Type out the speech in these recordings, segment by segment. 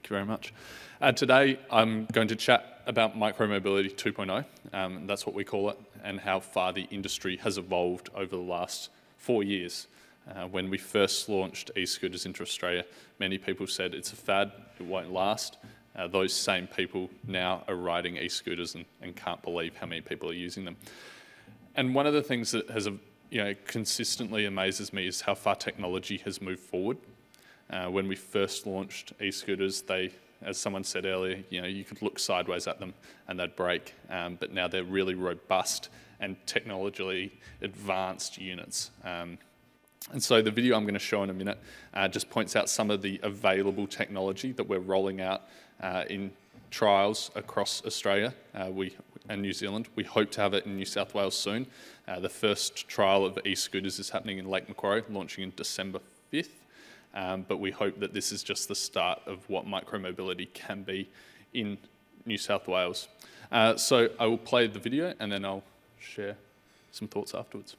Thank you very much. Today I'm going to chat about Micromobility 2.0, that's what we call it, and how far the industry has evolved over the last 4 years. When we first launched e-scooters into Australia, many people said it's a fad, it won't last. Those same people now are riding e-scooters and can't believe how many people are using them. And one of the things that has consistently amazes me is how far technology has moved forward. When we first launched e-scooters, they, as someone said earlier, you could look sideways at them and they'd break, but now they're really robust and technologically advanced units. And so the video I'm going to show in a minute just points out some of the available technology that we're rolling out in trials across Australia and New Zealand. We hope to have it in New South Wales soon. The first trial of e-scooters is happening in Lake Macquarie, launching in December 5th. But we hope that this is just the start of what micromobility can be in New South Wales. So I will play the video and then I'll share some thoughts afterwards.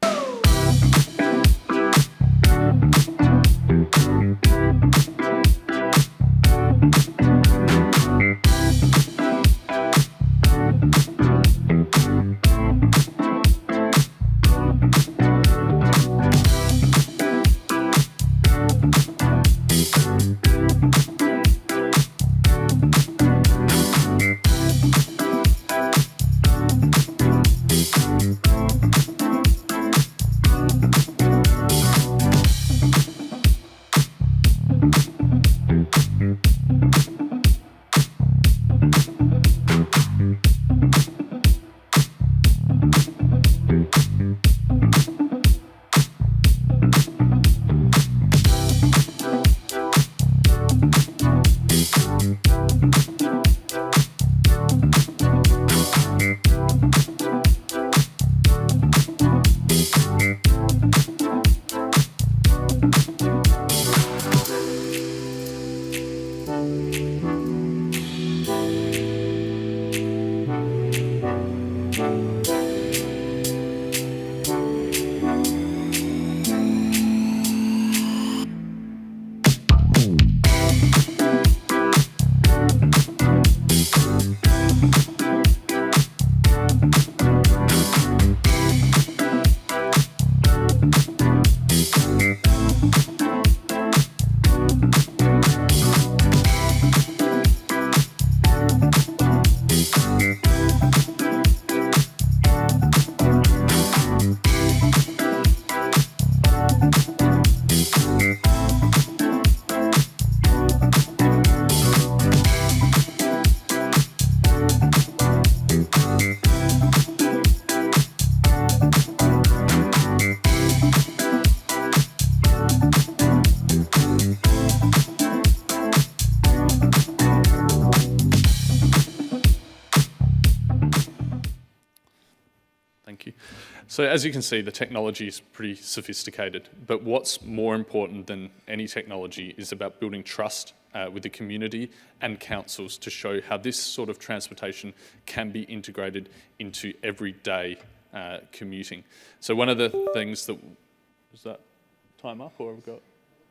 So as you can see, the technology is pretty sophisticated, but what's more important than any technology is about building trust with the community and councils to show how this sort of transportation can be integrated into everyday commuting. So one of the things that, is that time up or have we got,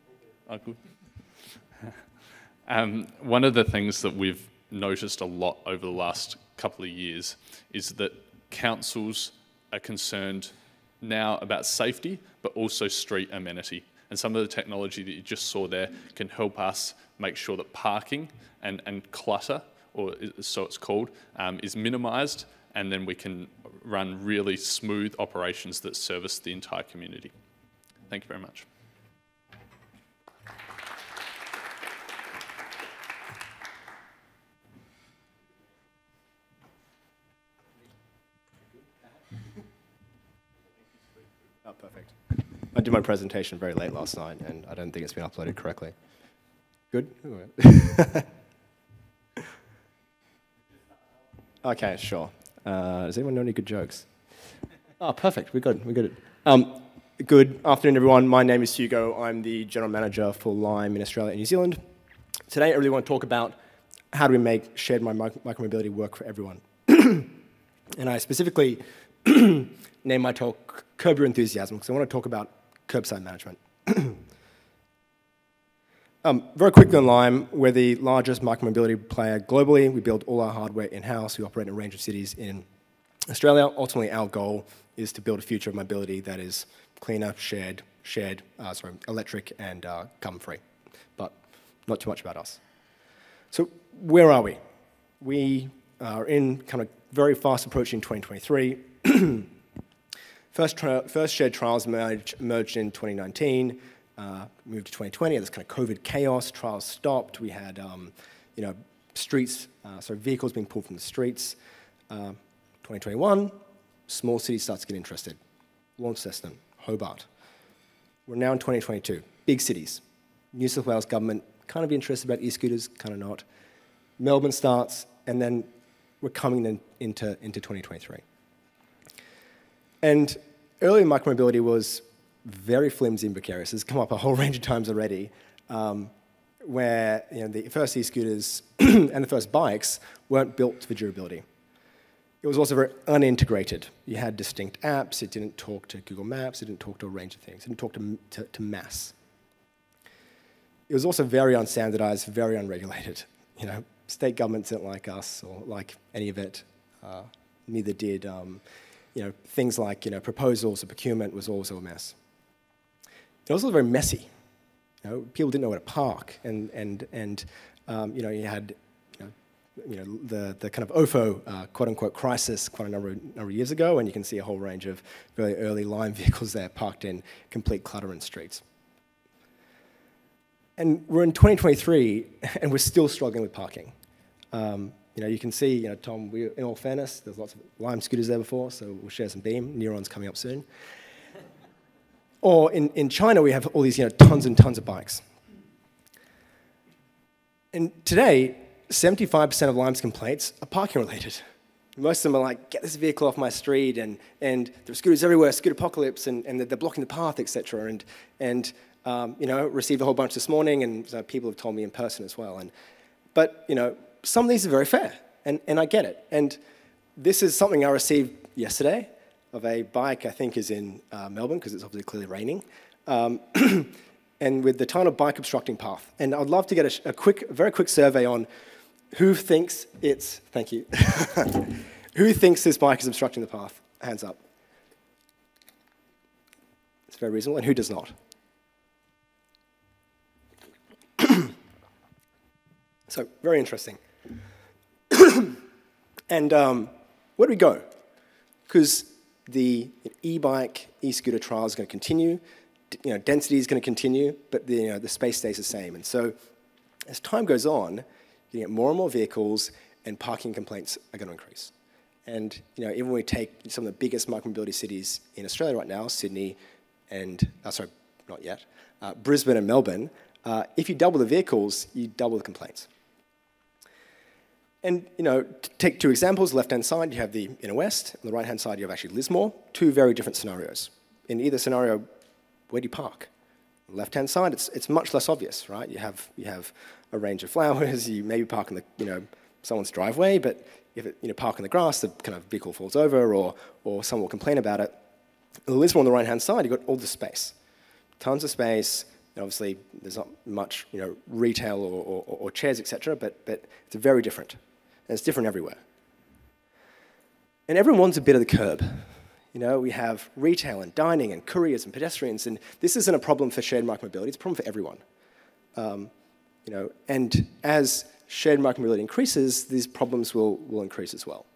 oh good. One of the things that we've noticed a lot over the last couple of years is that councils are concerned now about safety, but also street amenity. And some of the technology that you just saw there can help us make sure that parking and clutter, or so it's called, is minimised, and then we can run really smooth operations that service the entire community. Thank you very much. Oh, perfect. I did my presentation very late last night, and I don't think it's been uploaded correctly. Good? Okay, sure. Does anyone know any good jokes? Oh, perfect. We're good. We're good. Good afternoon, everyone. My name is Hugo. I'm the General Manager for Lime in Australia and New Zealand. Today, I really want to talk about how do we make shared micromobility work for everyone. And I specifically name my talk Curb Your Enthusiasm, because I want to talk about curbside management. Very quickly on Lime, we're the largest micromobility player globally. We build all our hardware in-house. We operate in a range of cities in Australia. Ultimately, our goal is to build a future of mobility that is cleaner, electric and carbon-free. But not too much about us. So where are we? We are in kind of very fast approaching 2023. First shared trials emerged in 2019. Moved to 2020, there's kind of COVID chaos, trials stopped, we had streets, vehicles being pulled from the streets. 2021, small cities start to get interested. Launceston, Hobart. We're now in 2022, big cities. New South Wales government kind of interested about e-scooters, kind of not. Melbourne starts, and then we're coming into 2023. And early micromobility was very flimsy and precarious. It's come up a whole range of times already, where the first e-scooters and the first bikes weren't built for durability. It was also very unintegrated. You had distinct apps. It didn't talk to Google Maps. It didn't talk to a range of things. It didn't talk to mass. It was also very unstandardized, very unregulated. State governments didn't like us or like any of it. Neither did things like proposals or procurement was also a mess. It was also very messy. People didn't know where to park, and you had the kind of OFO quote unquote crisis quite a number of years ago, and you can see a whole range of very early Lime vehicles there parked in complete clutter in streets. And we're in 2023, and we're still struggling with parking. You can see, Tom, in all fairness, there's lots of Lime scooters there before, so we'll share some beam. Neuron's coming up soon. Or in China, we have all these tons and tons of bikes. And today, 75% of Lime's complaints are parking related. Most of them are like, get this vehicle off my street, and there are scooters everywhere, scooter apocalypse, and they're blocking the path, etc. And received a whole bunch this morning, and people have told me in person as well. But some of these are very fair, and I get it. And this is something I received yesterday of a bike, I think is in Melbourne, because it's obviously clearly raining, and with the title Bike Obstructing Path. And I'd love to get a very quick survey on who thinks it's, thank you, who thinks this bike is obstructing the path? Hands up. It's very reasonable, and who does not? So, very interesting. And where do we go? Because the e-bike, e-scooter trial is going to continue, density is going to continue, but the space stays the same. And so, as time goes on, you get more and more vehicles, and parking complaints are going to increase. And even when we take some of the biggest micromobility cities in Australia right now, Sydney and, sorry, not yet, Brisbane and Melbourne, if you double the vehicles, you double the complaints. And, to take two examples, left-hand side, you have the inner west. On the right-hand side, you have actually Lismore. Two very different scenarios. In either scenario, where do you park? On the left-hand side, it's much less obvious, right? You have a range of flowers. You maybe park in someone's driveway, but if it park in the grass, the kind of vehicle falls over, or someone will complain about it. In Lismore, on the right-hand side, you've got all the space, tons of space. Obviously, there's not much, retail or chairs, etc. But it's very different. And it's different everywhere. And everyone wants a bit of the curb. We have retail and dining and couriers and pedestrians, and this isn't a problem for shared micromobility, it's a problem for everyone. And as shared micromobility increases, these problems will increase as well.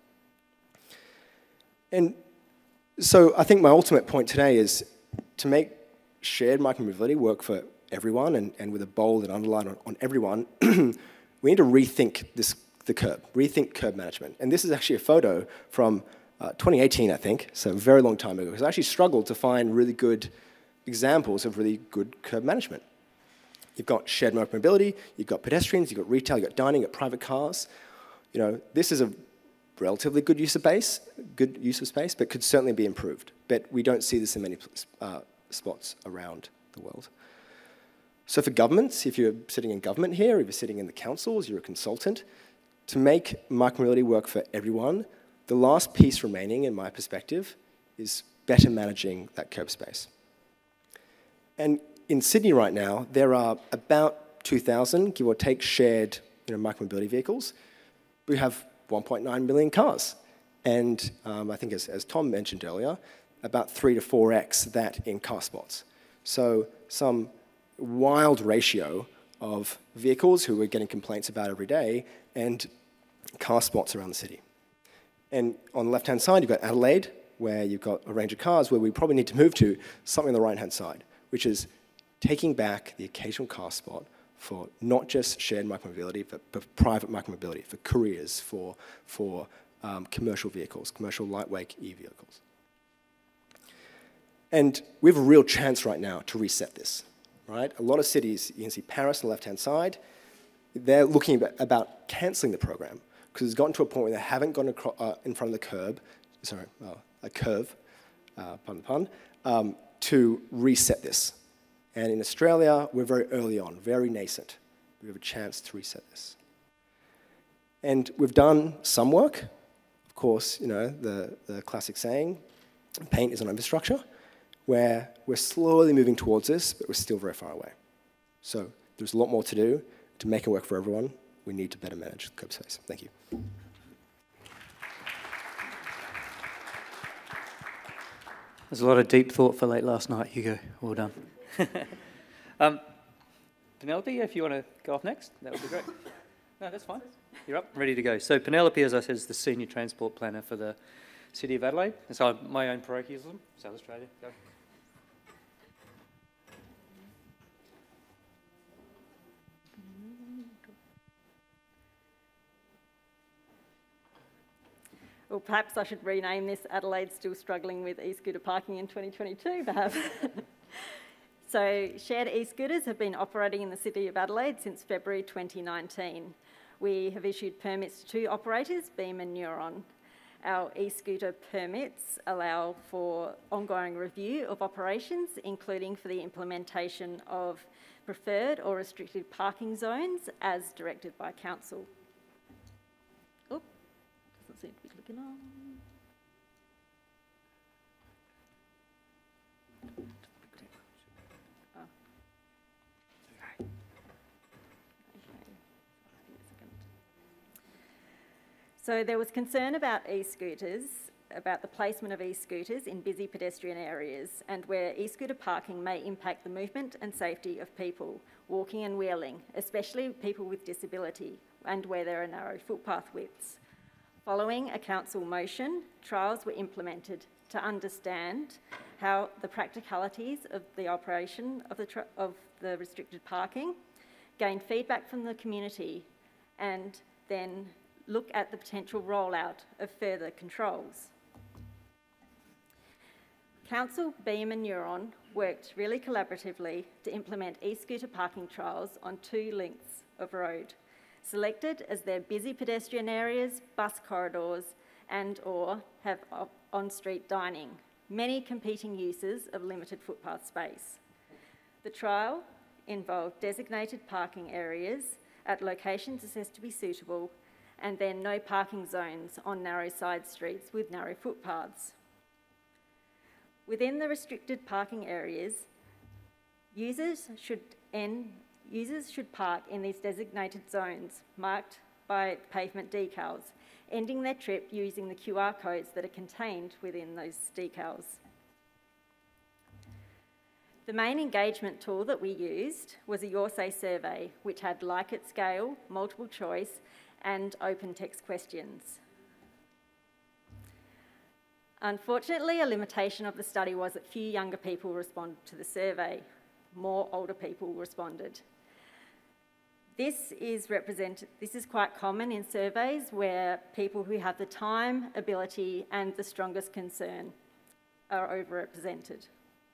And so I think my ultimate point today is to make shared micromobility work for everyone, and with a bold and underline on everyone, we need to rethink the curb, rethink curb management. And this is actually a photo from 2018, I think, so a very long time ago, because I actually struggled to find really good examples of really good curb management. You've got shared micromobility, you've got pedestrians, you've got retail, you've got dining, you've got private cars. This is a relatively good use of space, but could certainly be improved. But we don't see this in many spots around the world. So for governments, if you're sitting in government here, if you're sitting in the councils, you're a consultant, to make micromobility work for everyone, the last piece remaining, in my perspective, is better managing that curb space. And in Sydney right now, there are about 2,000, give or take, shared micromobility vehicles. We have 1.9 million cars. And I think as Tom mentioned earlier, about 3 to 4x that in car spots. So some wild ratio of vehicles who we're getting complaints about every day and car spots around the city. And on the left-hand side, you've got Adelaide, where you've got a range of cars where we probably need to move to something on the right-hand side, which is taking back the occasional car spot for not just shared micromobility, but private micromobility, for couriers, for commercial vehicles, commercial lightweight e-vehicles. And we have a real chance right now to reset this, right? A lot of cities, you can see Paris on the left-hand side, they're looking about cancelling the program because it's gotten to a point where they haven't gone in front of the curve, pardon the pun, to reset this. And in Australia, we're very early on, very nascent. We have a chance to reset this. And we've done some work. Of course, the classic saying, paint is on infrastructure, where we're slowly moving towards this, but we're still very far away. So there's a lot more to do. To make it work for everyone, we need to better manage the curb space. Thank you. There's a lot of deep thought for late last night, Hugo. Well done. Penelope, if you want to go off next, that would be great. No, that's fine. You're up, ready to go. So Penelope, as I said, is the Senior Transport Planner for the City of Adelaide. And so my own parochialism, South Australia, go. Well, perhaps I should rename this Adelaide Still Struggling with E-Scooter Parking in 2022, perhaps. So shared e-scooters have been operating in the City of Adelaide since February 2019. We have issued permits to 2 operators, Beam and Neuron. Our e-scooter permits allow for ongoing review of operations, including for the implementation of preferred or restricted parking zones as directed by Council. Oh, doesn't seem to be clicking on. So there was concern about e-scooters, about the placement of e-scooters in busy pedestrian areas and where e-scooter parking may impact the movement and safety of people walking and wheeling, especially people with disability, and where there are narrow footpath widths. Following a council motion, trials were implemented to understand how the practicalities of the operation of the restricted parking, gain feedback from the community, and then look at the potential rollout of further controls. Council, Beam and Neuron worked really collaboratively to implement e-scooter parking trials on 2 lengths of road, selected as their busy pedestrian areas, bus corridors and/or have on-street dining, many competing uses of limited footpath space. The trial involved designated parking areas at locations assessed to be suitable and then no parking zones on narrow side streets with narrow footpaths. Within the restricted parking areas, users should park in these designated zones marked by pavement decals, ending their trip using the QR codes that are contained within those decals. The main engagement tool that we used was a Your Say survey, which had like-it scale, multiple choice, and open text questions. Unfortunately, a limitation of the study was that few younger people responded to the survey. More older people responded. This is quite common in surveys where people who have the time, ability, and the strongest concern are overrepresented.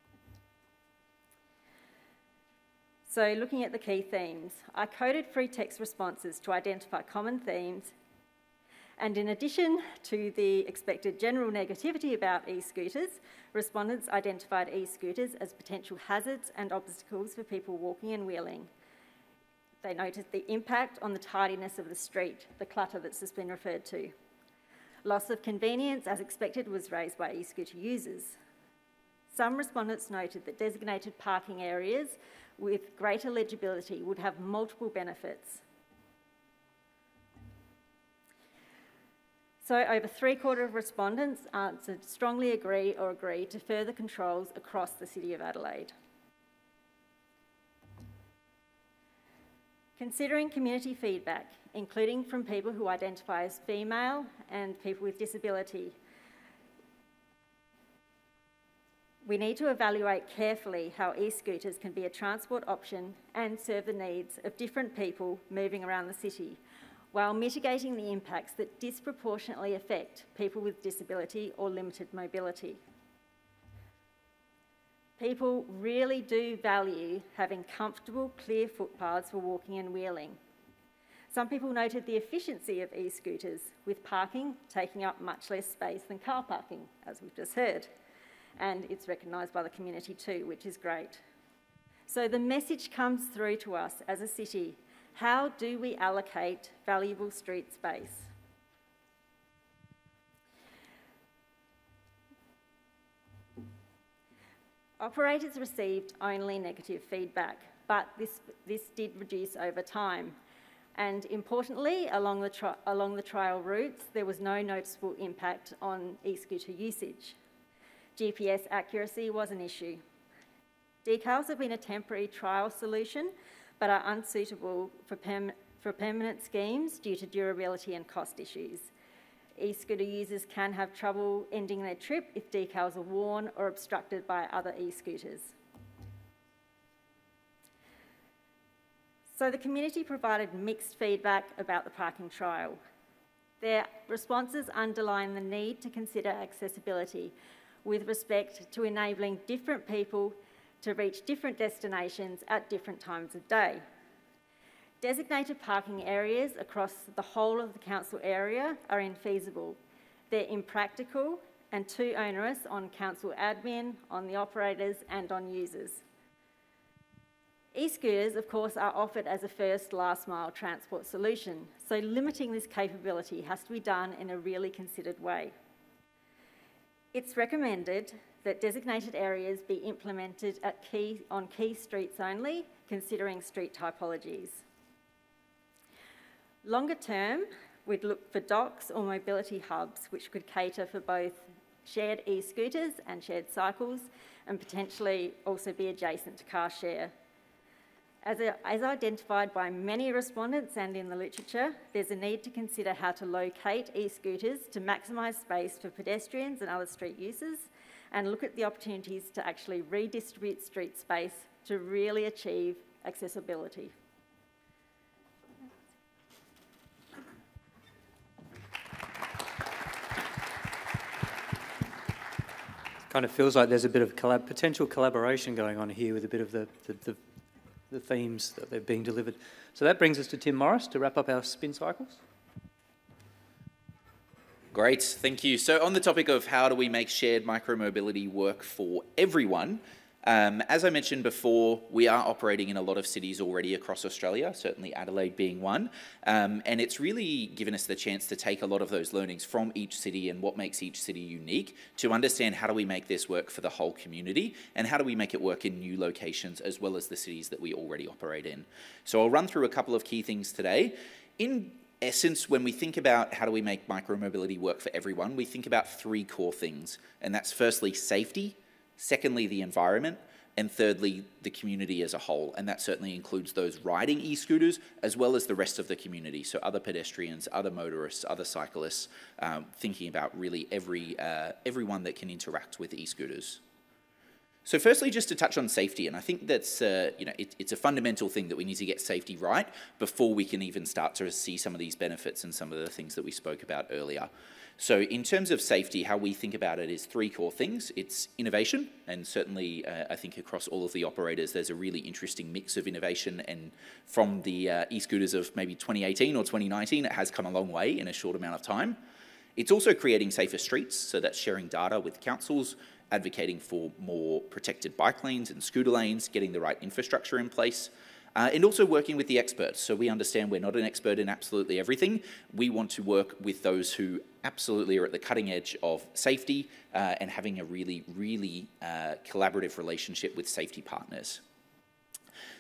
So looking at the key themes, I coded free text responses to identify common themes, and in addition to the expected general negativity about e-scooters, respondents identified e-scooters as potential hazards and obstacles for people walking and wheeling. They noted the impact on the tidiness of the street, the clutter that's just been referred to. Loss of convenience, as expected, was raised by e-scooter users. Some respondents noted that designated parking areas with greater legibility would have multiple benefits. So over 3/4 of respondents answered strongly agree or agree to further controls across the City of Adelaide. Considering community feedback, including from people who identify as female and people with disability, we need to evaluate carefully how e-scooters can be a transport option and serve the needs of different people moving around the city, while mitigating the impacts that disproportionately affect people with disability or limited mobility. People really do value having comfortable, clear footpaths for walking and wheeling. Some people noted the efficiency of e-scooters, with parking taking up much less space than car parking, as we've just heard. And it's recognised by the community too, which is great. So the message comes through to us as a city. How do we allocate valuable street space? Operators received only negative feedback, but this did reduce over time. And importantly, along the trial routes, there was no noticeable impact on e-scooter usage. GPS accuracy was an issue. Decals have been a temporary trial solution, but are unsuitable for permanent schemes due to durability and cost issues. E-scooter users can have trouble ending their trip if decals are worn or obstructed by other e-scooters. So the community provided mixed feedback about the parking trial. Their responses underline the need to consider accessibility with respect to enabling different people to reach different destinations at different times of day. Designated parking areas across the whole of the council area are infeasible. They're impractical and too onerous on council admin, on the operators and on users. E-scooters, of course, are offered as a first last mile transport solution, so limiting this capability has to be done in a really considered way. It's recommended that designated areas be implemented on key streets only, considering street typologies. Longer term, we'd look for docks or mobility hubs which could cater for both shared e-scooters and shared cycles, and potentially also be adjacent to car share. As identified by many respondents and in the literature, there's a need to consider how to locate e-scooters to maximise space for pedestrians and other street users, and look at the opportunities to actually redistribute street space to really achieve accessibility. Kind of feels like there's a bit of potential collaboration going on here with a bit of the themes that they're being delivered. So that brings us to Tim Morris to wrap up our spin cycles. Great, thank you. So on the topic of how do we make shared micromobility work for everyone, as I mentioned before, we are operating in a lot of cities already across Australia, certainly Adelaide being one, and it's really given us the chance to take a lot of those learnings from each city and what makes each city unique to understand how do we make this work for the whole community and how do we make it work in new locations as well as the cities that we already operate in. So I'll run through a couple of key things today. In essence, when we think about how do we make micromobility work for everyone, we think about three core things, and that's firstly safety, secondly the environment, and thirdly the community as a whole, and that certainly includes those riding e-scooters as well as the rest of the community, so other pedestrians, other motorists, other cyclists, thinking about really everyone that can interact with e-scooters. So firstly, just to touch on safety, and I think that's it's a fundamental thing that we need to get safety right before we can even start to see some of these benefits and some of the things that we spoke about earlier. So in terms of safety, how we think about it is three core things. It's innovation, and certainly I think across all of the operators there's a really interesting mix of innovation, and from the e-scooters of maybe 2018 or 2019, it has come a long way in a short amount of time. It's also creating safer streets, so that's sharing data with councils, advocating for more protected bike lanes and scooter lanes, getting the right infrastructure in place, and also working with the experts. So we understand we're not an expert in absolutely everything. We want to work with those who absolutely are at the cutting edge of safety and having a really, really collaborative relationship with safety partners.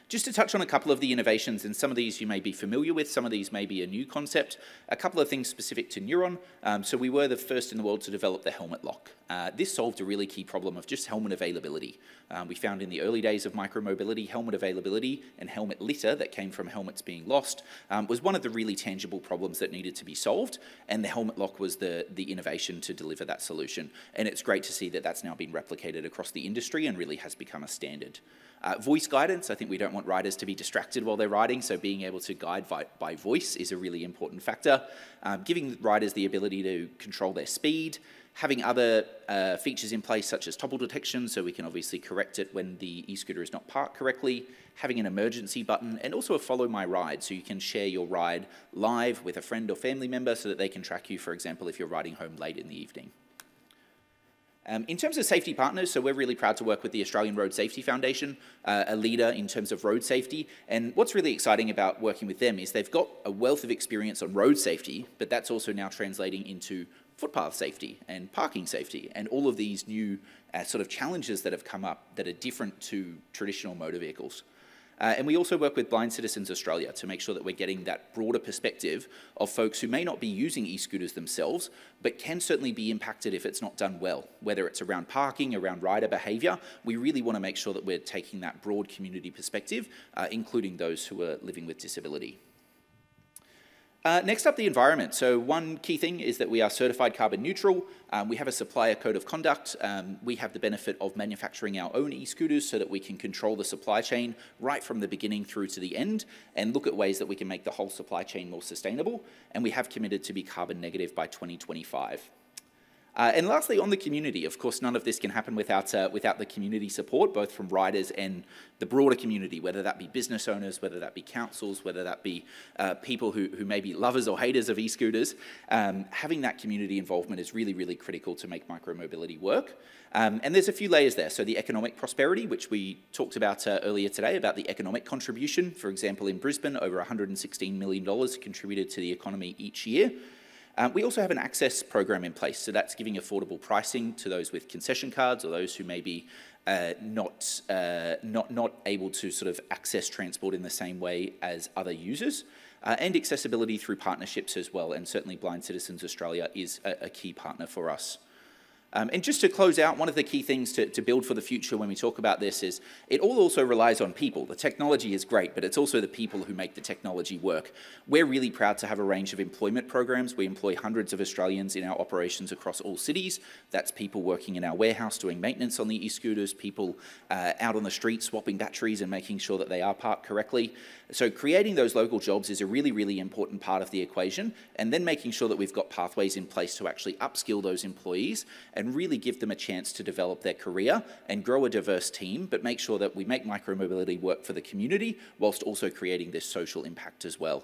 Just to touch on a couple of the innovations, and some of these you may be familiar with, some of these may be a new concept. A couple of things specific to Neuron. So we were the first in the world to develop the helmet lock. This solved a really key problem of just helmet availability. We found in the early days of micromobility, helmet availability and helmet litter that came from helmets being lost was one of the really tangible problems that needed to be solved, and the helmet lock was the innovation to deliver that solution. And it's great to see that that's now been replicated across the industry and really has become a standard. Voice guidance, I think we don't want riders to be distracted while they're riding, so being able to guide by voice is a really important factor. Giving riders the ability to control their speed, having other features in place such as topple detection, so we can obviously correct it when the e-scooter is not parked correctly, having an emergency button, and also a follow my ride, so you can share your ride live with a friend or family member so that they can track you, for example, if you're riding home late in the evening. In terms of safety partners, so we're really proud to work with the Australian Road Safety Foundation, a leader in terms of road safety. And what's really exciting about working with them is they've got a wealth of experience on road safety, but that's also now translating into footpath safety and parking safety and all of these new sort of challenges that have come up that are different to traditional motor vehicles. And we also work with Blind Citizens Australia to make sure that we're getting that broader perspective of folks who may not be using e-scooters themselves, but can certainly be impacted if it's not done well, whether it's around parking, around rider behaviour. We really want to make sure that we're taking that broad community perspective, including those who are living with disability. Next up, the environment. So one key thing is that we are certified carbon neutral. We have a supplier code of conduct. We have the benefit of manufacturing our own e-scooters so that we can control the supply chain right from the beginning through to the end and look at ways that we can make the whole supply chain more sustainable. And we have committed to be carbon negative by 2025. And lastly, on the community, of course, none of this can happen without the community support, both from riders and the broader community, whether that be business owners, whether that be councils, whether that be people who may be lovers or haters of e-scooters. Having that community involvement is really, really critical to make micromobility work. And there's a few layers there. So the economic prosperity, which we talked about earlier today, about the economic contribution. For example, in Brisbane, over $116 million contributed to the economy each year. We also have an access program in place, so that's giving affordable pricing to those with concession cards or those who may be not able to sort of access transport in the same way as other users, and accessibility through partnerships as well, and certainly Blind Citizens Australia is a key partner for us. And just to close out, one of the key things to build for the future when we talk about this is it all also relies on people. The technology is great, but it's also the people who make the technology work. We're really proud to have a range of employment programs. We employ hundreds of Australians in our operations across all cities. That's people working in our warehouse doing maintenance on the e-scooters, people out on the street swapping batteries and making sure that they are parked correctly. So creating those local jobs is a really, really important part of the equation, and then making sure that we've got pathways in place to actually upskill those employees and really give them a chance to develop their career and grow a diverse team, but make sure that we make micromobility work for the community whilst also creating this social impact as well.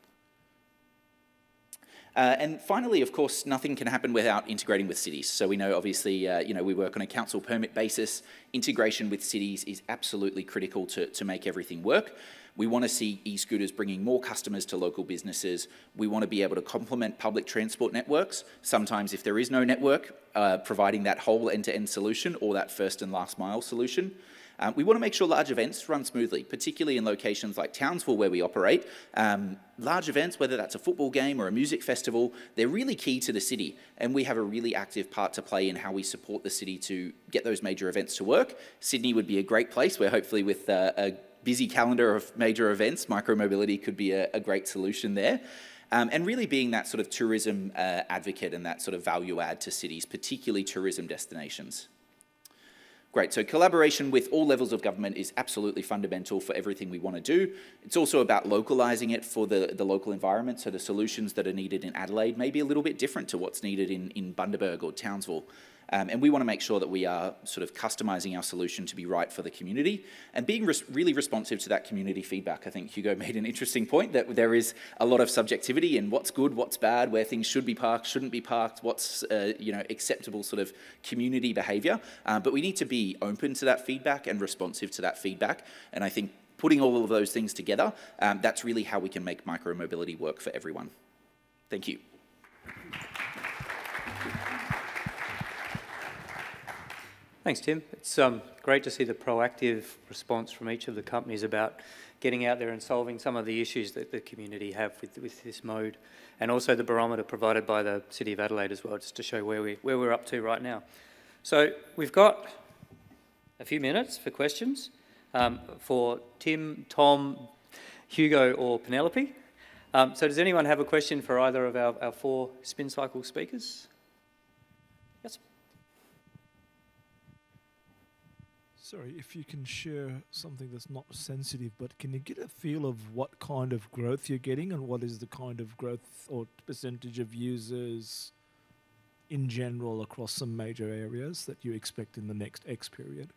And finally, of course, nothing can happen without integrating with cities. So we know, obviously, we work on a council permit basis. Integration with cities is absolutely critical to make everything work. We want to see e-scooters bringing more customers to local businesses. We want to be able to complement public transport networks. Sometimes if there is no network, providing that whole end-to-end solution or that first and last mile solution. We want to make sure large events run smoothly, particularly in locations like Townsville where we operate. Large events, whether that's a football game or a music festival, they're really key to the city, and we have a really active part to play in how we support the city to get those major events to work. Sydney would be a great place where hopefully with a busy calendar of major events, micromobility could be a great solution there. And really being that sort of tourism advocate and that sort of value add to cities, particularly tourism destinations. Great, so collaboration with all levels of government is absolutely fundamental for everything we want to do. It's also about localising it for the local environment, so the solutions that are needed in Adelaide may be a little bit different to what's needed in Bundaberg or Townsville. And we want to make sure that we are sort of customising our solution to be right for the community and being really responsive to that community feedback. I think Hugo made an interesting point that there is a lot of subjectivity in what's good, what's bad, where things should be parked, shouldn't be parked, what's acceptable sort of community behaviour. But we need to be open to that feedback and responsive to that feedback. And I think putting all of those things together, that's really how we can make micromobility work for everyone. Thank you. Thanks, Tim. It's great to see the proactive response from each of the companies about getting out there and solving some of the issues that the community have with this mode, and also the barometer provided by the City of Adelaide as well, just to show where we're up to right now. So we've got a few minutes for questions for Tim, Tom, Hugo or Penelope. So does anyone have a question for either of our 4 spin cycle speakers? Yes. Sorry, if you can share something that's not sensitive, but can you get a feel of what kind of growth you're getting and what is the kind of growth or percentage of users in general across some major areas that you expect in the next X period?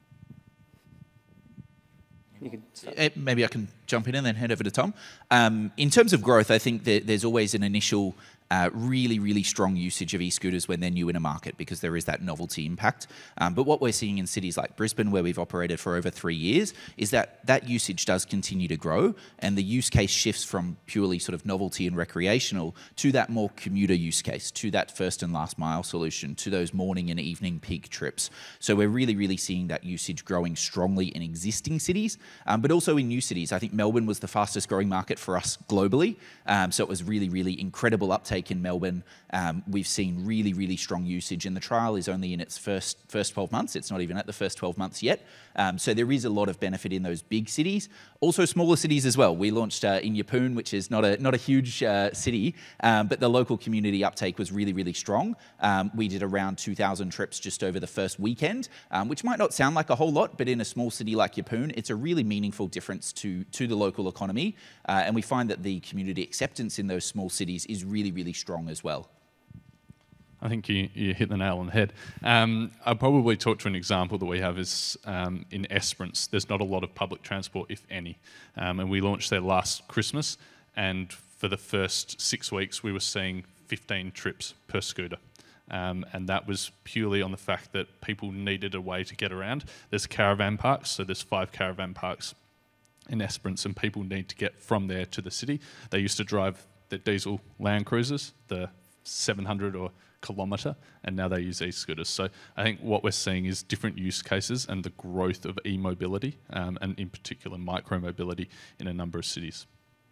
You can start. Maybe I can jump in and then hand over to Tom. In terms of growth, I think that there's always an initial really, really strong usage of e-scooters when they're new in a market because there is that novelty impact. But what we're seeing in cities like Brisbane, where we've operated for over 3 years, is that that usage does continue to grow and the use case shifts from purely sort of novelty and recreational to that more commuter use case, to that first and last mile solution, to those morning and evening peak trips. So we're really, really seeing that usage growing strongly in existing cities, but also in new cities. I think Melbourne was the fastest growing market for us globally. So it was really, really incredible uptake in Melbourne. We've seen really, really strong usage, and the trial is only in its first 12 months. It's not even at the first 12 months yet. So there is a lot of benefit in those big cities. Also smaller cities as well. We launched in Yeppoon, which is not a huge city, but the local community uptake was really, really strong. We did around 2,000 trips just over the first weekend, which might not sound like a whole lot, but in a small city like Yeppoon, it's a really meaningful difference to the local economy. And we find that the community acceptance in those small cities is really, really strong as well. I think you hit the nail on the head. I'll probably talk to an example that we have is in Esperance. There's not a lot of public transport, if any. And we launched there last Christmas, and for the first 6 weeks, we were seeing 15 trips per scooter. And that was purely on the fact that people needed a way to get around. There's caravan parks, so there's 5 caravan parks in Esperance, and people need to get from there to the city. They used to drive the diesel Land Cruisers, the 700 or kilometre, and now they use e-scooters. So I think what we're seeing is different use cases and the growth of e-mobility, and in particular micromobility in a number of cities.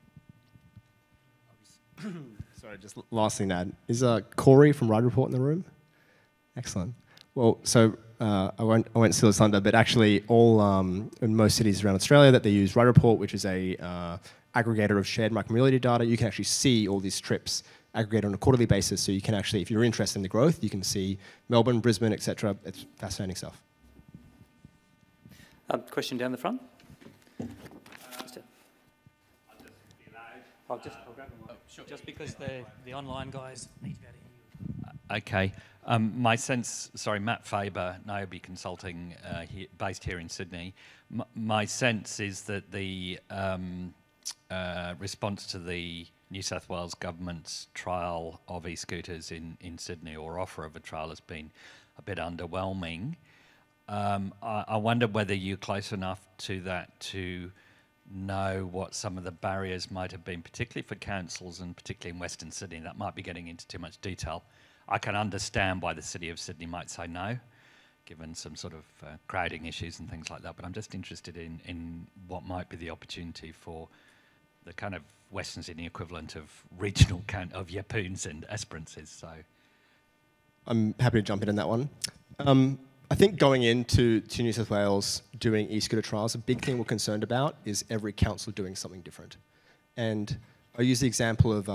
Sorry, just last thing to add. Is Corey from Ride Report in the room? Excellent. Well, so I won't steal his thunder, but actually all in most cities around Australia that they use Ride Report, which is a aggregator of shared micromobility data. You can actually see all these trips aggregated on a quarterly basis, so you can actually, if you're interested in the growth, you can see Melbourne, Brisbane, etc. It's fascinating stuff. Question down the front. I'll grab them. Sure. Just because the online guys need to be able to hear you. Okay. My sense, Matt Faber, Niobe Consulting, based here in Sydney. My sense is that the response to the New South Wales government's trial of e-scooters in Sydney, or offer of a trial, has been a bit underwhelming. I wonder whether you're close enough to that to know what some of the barriers might have been, particularly for councils and particularly in Western Sydney. That might be getting into too much detail. I can understand why the City of Sydney might say no, given some sort of crowding issues and things like that, but I'm just interested in what might be the opportunity for the kind of Western Sydney equivalent of regional count of Yeppoons and Esperances. So I'm happy to jump in on that one. I think going into New South Wales doing e-scooter trials, a big thing we're concerned about is every council doing something different. And I'll use the example of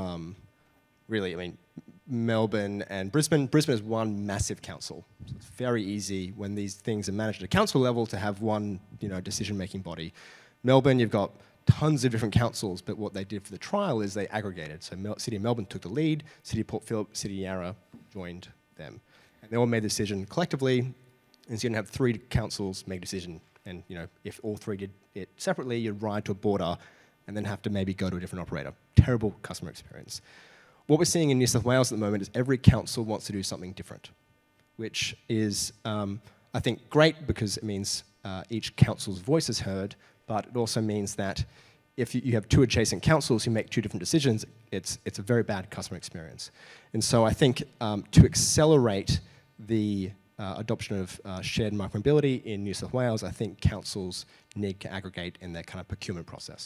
Melbourne and Brisbane. Brisbane is one massive council. So it's very easy when these things are managed at a council level to have one, decision-making body. Melbourne, you've got tons of different councils, but what they did for the trial is they aggregated. So City of Melbourne took the lead, City of Port Phillip, City Yarra joined them. And they all made the decision collectively, and so you're going to have 3 councils make a decision. And if all 3 did it separately, you'd ride to a border and then have to maybe go to a different operator. Terrible customer experience. What we're seeing in New South Wales at the moment is every council wants to do something different, which is, I think, great because it means each council's voice is heard, but it also means that if you have 2 adjacent councils who make 2 different decisions, it's a very bad customer experience. And so I think to accelerate the adoption of shared micromobility in New South Wales, I think councils need to aggregate in their kind of procurement process.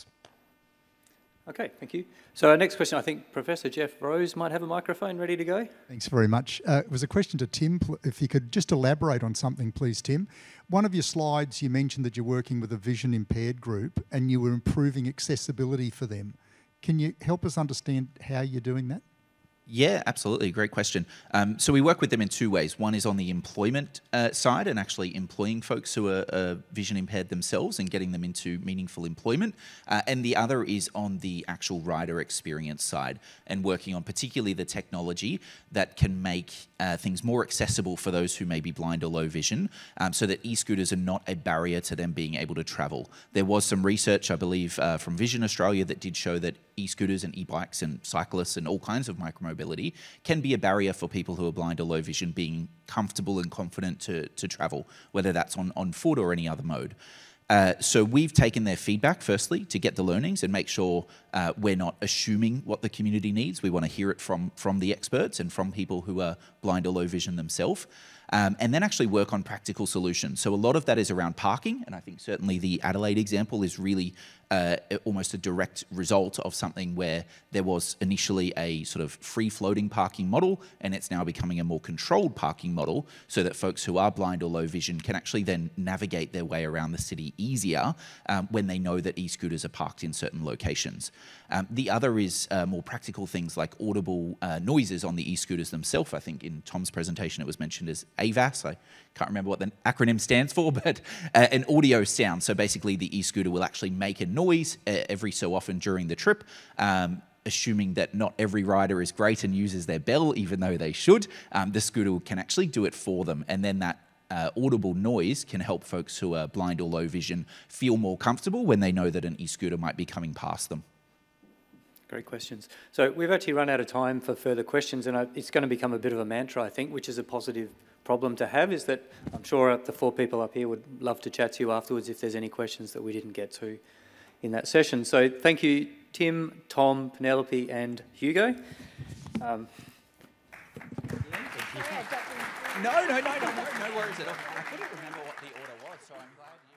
Okay, thank you. So our next question, I think Professor Jeff Rose might have a microphone ready to go. Thanks very much. It was a question to Tim. If you could just elaborate on something, please, Tim. One of your slides, you mentioned that you're working with a vision impaired group and you were improving accessibility for them. Can you help us understand how you're doing that? Yeah, absolutely. Great question. So we work with them in two ways. One is on the employment side and actually employing folks who are vision impaired themselves and getting them into meaningful employment. And the other is on the actual rider experience side and working on particularly the technology that can make things more accessible for those who may be blind or low vision, so that e-scooters are not a barrier to them being able to travel. There was some research, I believe, from Vision Australia that did show that e-scooters and e-bikes and cyclists and all kinds of micromobility can be a barrier for people who are blind or low vision being comfortable and confident to travel, whether that's on foot or any other mode. So we've taken their feedback, firstly, to get the learnings and make sure we're not assuming what the community needs. We want to hear it from the experts and from people who are blind or low vision themselves. And then actually work on practical solutions. So a lot of that is around parking, and I think certainly the Adelaide example is really almost a direct result of something where there was initially a sort of free-floating parking model, and it's now becoming a more controlled parking model so that folks who are blind or low vision can actually then navigate their way around the city easier when they know that e-scooters are parked in certain locations. The other is more practical things like audible noises on the e-scooters themselves. I think in Tom's presentation it was mentioned as AVAS. I can't remember what the acronym stands for, but an audio sound. So basically the e-scooter will actually make a noise every so often during the trip, assuming that not every rider is great and uses their bell, even though they should. The scooter can actually do it for them, and then that audible noise can help folks who are blind or low vision feel more comfortable when they know that an e-scooter might be coming past them. Great questions. So we've actually run out of time for further questions, and it's going to become a bit of a mantra, I think, which is a positive problem to have, is that I'm sure the four people up here would love to chat to you afterwards if there's any questions that we didn't get to in that session. So thank you, Tim, Tom, Penelope, and Hugo. No worries at all. I couldn't remember what the order was, so I'm glad you...